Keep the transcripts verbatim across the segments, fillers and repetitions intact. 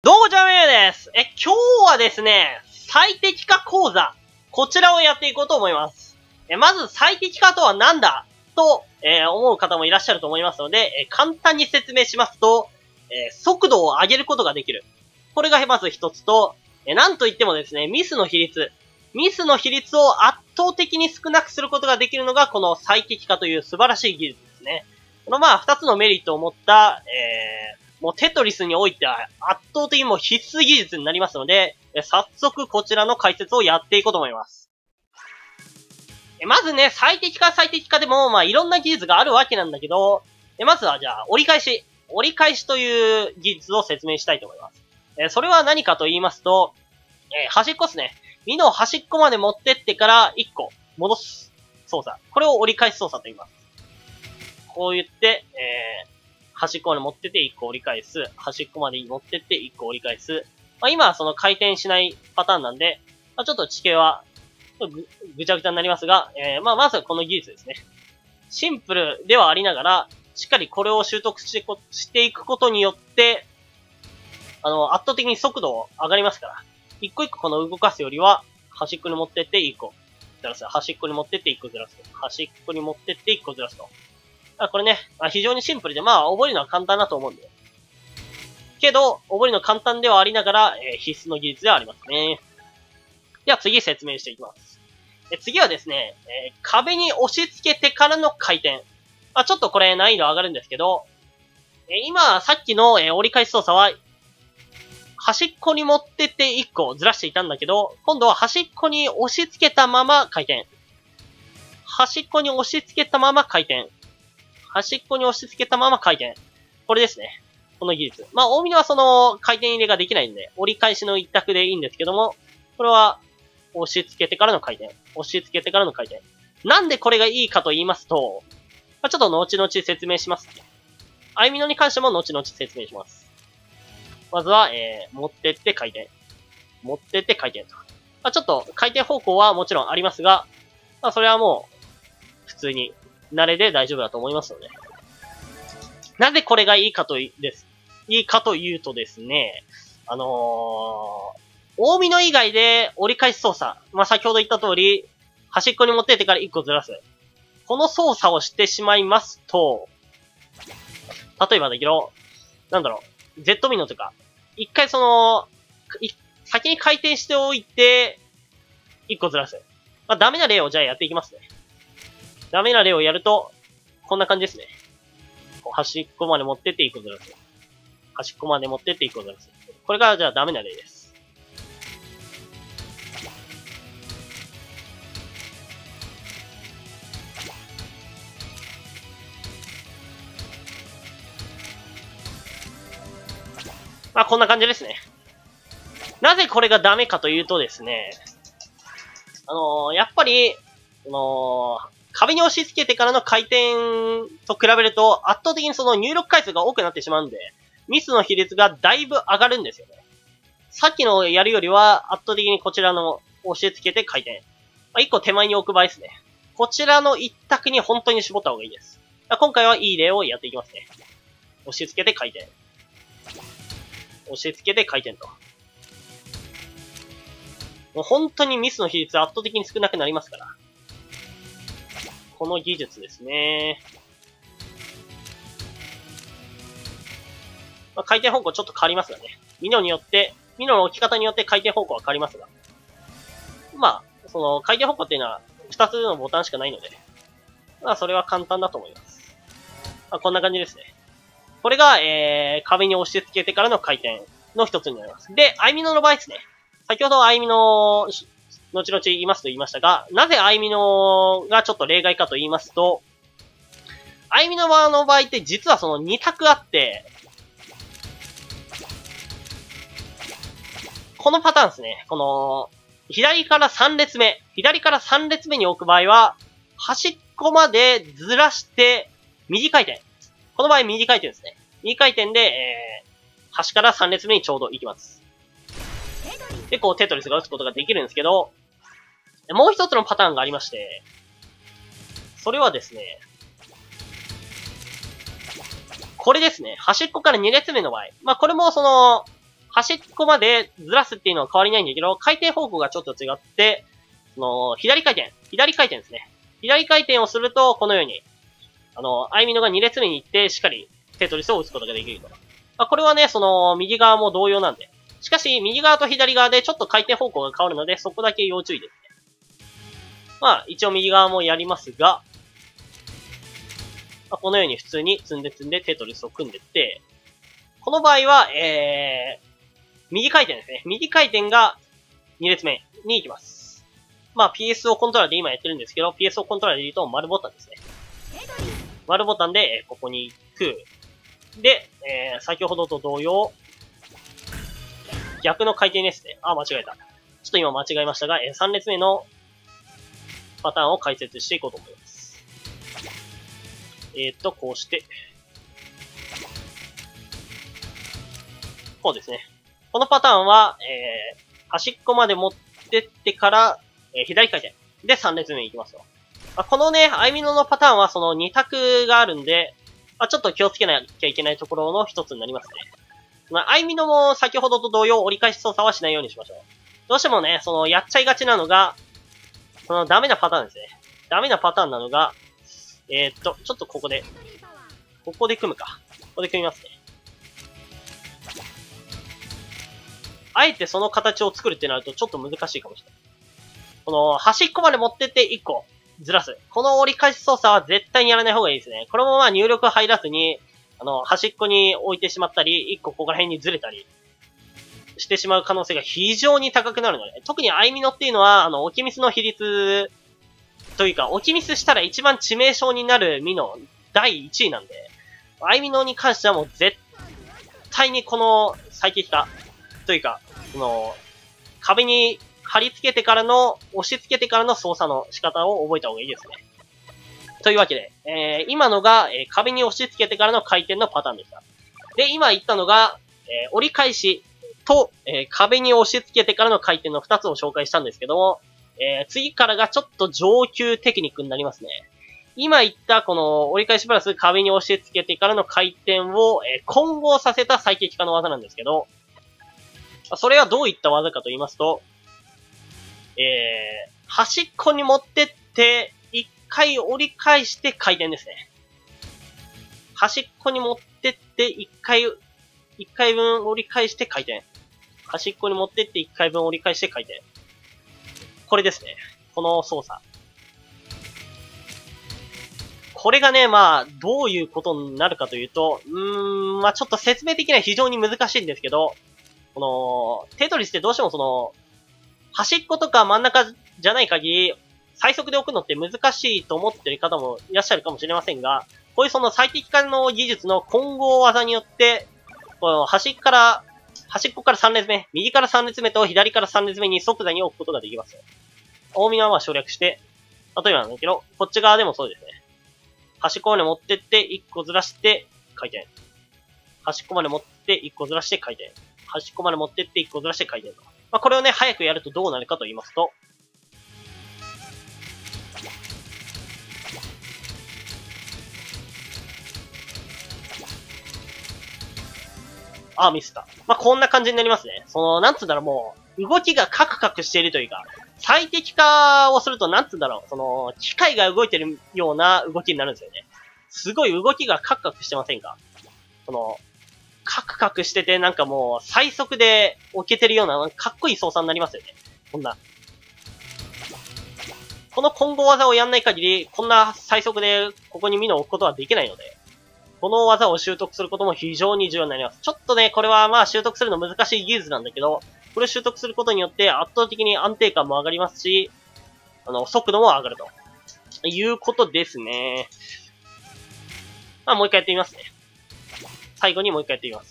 どうも、ジャムユです。え、今日はですね、最適化講座、こちらをやっていこうと思います。え、まず最適化とは何だと、えー、思う方もいらっしゃると思いますので、えー、簡単に説明しますと、えー、速度を上げることができる。これがまず一つと、えー、なんといってもですね、ミスの比率。ミスの比率を圧倒的に少なくすることができるのが、この最適化という素晴らしい技術ですね。このまあ、二つのメリットを持った、えー、もうテトリスにおいては圧倒的にもう必須技術になりますので、早速こちらの解説をやっていこうと思います。まずね、最適化最適化でも、まあいろんな技術があるわけなんだけど、まずはじゃあ折り返し。折り返しという技術を説明したいと思います。それは何かと言いますと、端っこですね。ミノを端っこまで持ってってからいっこ戻す操作。これを折り返し操作と言います。こう言って、えー、端っこまで持ってっていっこ折り返す。端っこまで持ってっていっこ折り返す。まあ、今はその回転しないパターンなんで、まあ、ちょっと地形はぐ、ぐちゃぐちゃになりますが、えー、まあ、まずはこの技術ですね。シンプルではありながら、しっかりこれを習得してこ、していくことによって、あの、圧倒的に速度上がりますから。一個一個この動かすよりは、端っこに持ってっていっこずらす。端っこに持ってっていっこずらす。端っこに持ってっていっこずらすと。あ、これね、あ、非常にシンプルで、まあ、覚えるのは簡単だと思うんで。けど、覚えるの簡単ではありながら、えー、必須の技術ではありますね。では次説明していきます。え次はですね、えー、壁に押し付けてからの回転。あ、ちょっとこれ難易度上がるんですけど、えー、今、さっきの、えー、折り返し操作は、端っこに持ってっていっこずらしていたんだけど、今度は端っこに押し付けたまま回転。端っこに押し付けたまま回転。端っこに押し付けたまま回転。これですね。この技術。まあ、大ミノはその回転入れができないんで、折り返しの一択でいいんですけども、これは押し付けてからの回転。押し付けてからの回転。なんでこれがいいかと言いますと、まあ、ちょっと後々説明します。アイミノに関しても後々説明します。まずは、えー、持ってって回転。持ってって回転と。まあ、ちょっと回転方向はもちろんありますが、まあ、それはもう、普通に慣れで大丈夫だと思いますので。なぜこれがいいかとです。いいかというとですね、あのー、大ミノ以外で折り返し操作。まあ、先ほど言った通り、端っこに持ってってからいっこずらす。この操作をしてしまいますと、例えばだけど、なんだろう、Z ミノとか、一回その、先に回転しておいて、いっこずらす。まあ、ダメな例をじゃあやっていきますね。ダメな例をやると、こんな感じですね。端っこまで持ってっていっこずらす。端っこまで持ってっていっこずらす。これがじゃあダメな例です。まあこんな感じですね。なぜこれがダメかというとですね、あのー、やっぱり、あのー、壁に押し付けてからの回転と比べると圧倒的にその入力回数が多くなってしまうんで、ミスの比率がだいぶ上がるんですよね。さっきのやるよりは圧倒的にこちらの押し付けて回転。まあ、一個手前に置く場合ですね。こちらの一択に本当に絞った方がいいです。今回はいい例をやっていきますね。押し付けて回転。押し付けて回転と。もう本当にミスの比率は圧倒的に少なくなりますから。この技術ですね。まあ、回転方向ちょっと変わりますがね。ミノによって、ミノの置き方によって回転方向は変わりますが。まあ、その回転方向っていうのは二つのボタンしかないので。まあ、それは簡単だと思います。まあ、こんな感じですね。これが、えー、壁に押し付けてからの回転の一つになります。で、アイミノの場合ですね。先ほどアイミノ、後々言いますと言いましたが、なぜアイミノがちょっと例外かと言いますと、アイミノの場合って実はそのに択あって、このパターンですね。この、左からさん列目。左からさん列目に置く場合は、端っこまでずらして、右回転。この場合右回転ですね。右回転で、えー、端からさん列目にちょうど行きます。で、こうテトリスが打つことができるんですけど、もう一つのパターンがありまして、それはですね、これですね。端っこからに列目の場合。まあ、これもその、 端っこまでずらすっていうのは変わりないんだけど、回転方向がちょっと違って、その、左回転、左回転ですね。左回転をすると、このように、あの、アイミノがに列目に行って、しっかりテトリスを打つことができると。まあ、これはね、その、右側も同様なんで。しかし、右側と左側でちょっと回転方向が変わるので、そこだけ要注意ですね。まあ、一応右側もやりますが、まあ、このように普通に積んで積んでテトリスを組んでって、この場合は、えー、右回転ですね。右回転がに列目に行きます。まあ ピーエスオー コントローラーで今やってるんですけど、ピーエスオー コントローラーで言うと丸ボタンですね。丸ボタンでここに行く。で、えー、先ほどと同様、逆の回転ですね。あ、間違えた。ちょっと今間違えましたが、えー、さん列目のパターンを解説していこうと思います。えー、っと、こうして、こうですね。このパターンは、えー、端っこまで持ってってから、えー、左回転でさん列目に行きますよ。まあ、このね、アイミノのパターンはそのに択があるんで、まあ、ちょっと気をつけなきゃいけないところの一つになりますね。まあ、アイミノも先ほどと同様折り返し操作はしないようにしましょう。どうしてもね、そのやっちゃいがちなのが、そのダメなパターンですね。ダメなパターンなのが、えー、っと、ちょっとここで、ここで組むか。ここで組みますね。あえてその形を作るってなるとちょっと難しいかもしれない。この端っこまで持ってっていっこずらす。この折り返し操作は絶対にやらない方がいいですね。このまま入力入らずに、あの、端っこに置いてしまったり、いっこここら辺にずれたりしてしまう可能性が非常に高くなるので、特にアイミノっていうのは、あの、置きミスの比率というか、置きミスしたら一番致命傷になるミノだいいちいなんで、アイミノに関してはもう絶対にこの最適化というか、その、壁に貼り付けてからの、押し付けてからの操作の仕方を覚えた方がいいですね。というわけで、えー、今のが、えー、壁に押し付けてからの回転のパターンでした。で、今言ったのが、えー、折り返しと、えー、壁に押し付けてからの回転のふたつを紹介したんですけども、えー、次からがちょっと上級テクニックになりますね。今言ったこの折り返しプラス壁に押し付けてからの回転を、えー、混合させた最適化の技なんですけど、それはどういった技かと言いますと、えー、端っこに持ってって、一回折り返して回転ですね。端っこに持ってって、一回、一回分折り返して回転。端っこに持ってって一回分折り返して回転。これですね。この操作。これがね、まあ、どういうことになるかというと、うーん、まあちょっと説明的には非常に難しいんですけど、この、テトリスってどうしてもその、端っことか真ん中じゃない限り、最速で置くのって難しいと思ってる方もいらっしゃるかもしれませんが、こういうその最適化の技術の混合技によって、この端から、端っこからさん列目、右からさん列目と左からさん列目に即座に置くことができます。大見はまあ省略して、例えばなんだけど、こっち側でもそうですね。端っこまで持ってっていっこずらして回転。端っこまで持っていっこずらして回転。端っこまで持ってっていっこずらして回転と。まあ、これをね、早くやるとどうなるかと言いますと、あ、ミスった。まあ、こんな感じになりますね。その、なんつうんだろう、もう、動きがカクカクしているというか、最適化をすると、なんつうんだろう、その、機械が動いてるような動きになるんですよね。すごい動きがカクカクしてませんか？その、カクカクしてて、なんかもう、最速で置けてるような、かっこいい操作になりますよね。こんな。この混合技をやんない限り、こんな最速でここにミノを置くことはできないので、この技を習得することも非常に重要になります。ちょっとね、これはまあ習得するの難しい技術なんだけど、これを習得することによって圧倒的に安定感も上がりますし、あの、速度も上がると。いうことですね。まあもう一回やってみますね。最後にもう一回やってみます。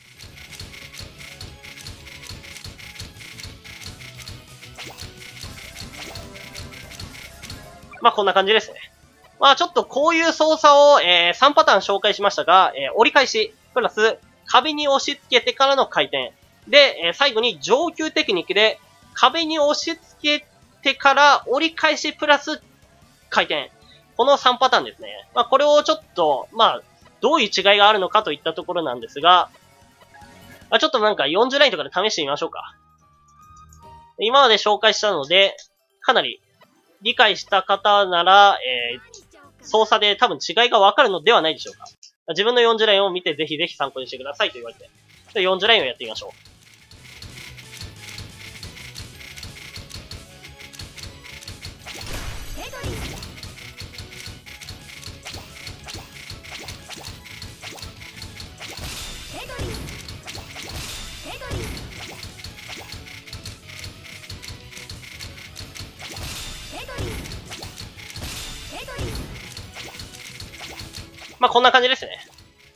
まあこんな感じですね。まあちょっとこういう操作を、えー、さんパターン紹介しましたが、えー、折り返し、プラス、壁に押し付けてからの回転。で、えー、最後に上級テクニックで、壁に押し付けてから折り返しプラス回転。このさんパターンですね。まあこれをちょっと、まあ、どういう違いがあるのかといったところなんですが、 あ、ちょっとなんかよんじゅうラインとかで試してみましょうか。今まで紹介したので、かなり理解した方なら、えー、操作で多分違いがわかるのではないでしょうか。自分のよんじゅうラインを見てぜひぜひ参考にしてくださいと言われて。でよんじゅうラインをやってみましょう。まあ、こんな感じですね。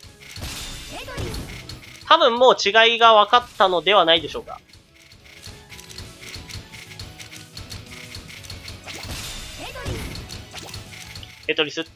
多分もう違いが分かったのではないでしょうか。テトリスって、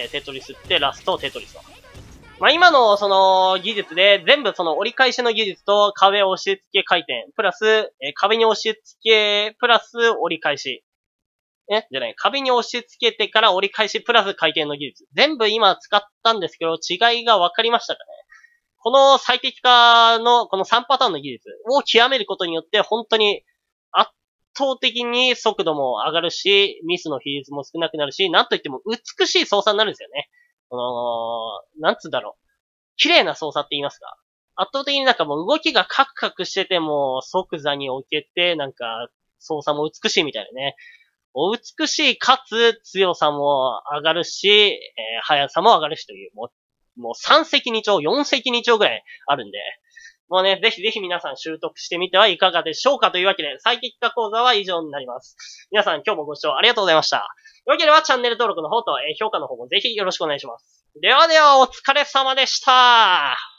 テトリスって、ラスト、テトリスと。まあ、今のその技術で全部その折り返しの技術と壁押し付け回転、プラス、え壁に押し付け、プラス折り返し。えじゃない。壁に押し付けてから折り返しプラス回転の技術。全部今使ったんですけど、違いが分かりましたかね。この最適化のこのさんパターンの技術を極めることによって本当に圧倒的に速度も上がるし、ミスの比率も少なくなるし、なんといっても美しい操作になるんですよね。この、なんつうんだろう。綺麗な操作って言いますか。圧倒的になんかもう動きがカクカクしてても即座に置けて、なんか操作も美しいみたいなね。美しいかつ強さも上がるし、えー、速さも上がるしという、もう、もうさん石二鳥、よん石二鳥ぐらいあるんで、もうね、ぜひぜひ皆さん習得してみてはいかがでしょうかというわけで、最適化講座は以上になります。皆さん今日もご視聴ありがとうございました。というわけではチャンネル登録の方と、えー、評価の方もぜひよろしくお願いします。ではではお疲れ様でした。